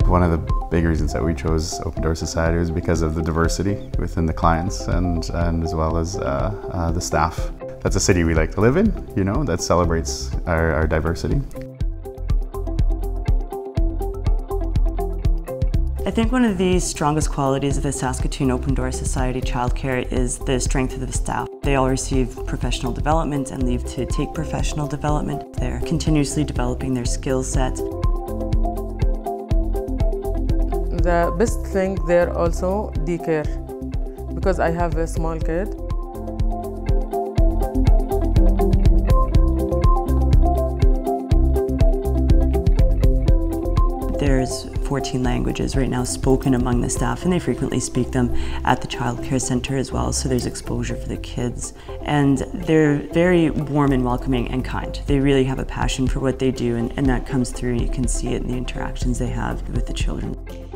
One of the big reasons that we chose Open Door Society was because of the diversity within the clients and as well as the staff. That's a city we like to live in, you know, that celebrates our diversity. I think one of the strongest qualities of the Saskatoon Open Door Society childcare is the strength of the staff. They all receive professional development and leave to take professional development. They're continuously developing their skill set. The best thing there also daycare, because I have a small kid. There's 14 languages right now spoken among the staff, and they frequently speak them at the Child Care Centre as well, so there's exposure for the kids. And they're very warm and welcoming and kind. They really have a passion for what they do, and that comes through. You can see it in the interactions they have with the children.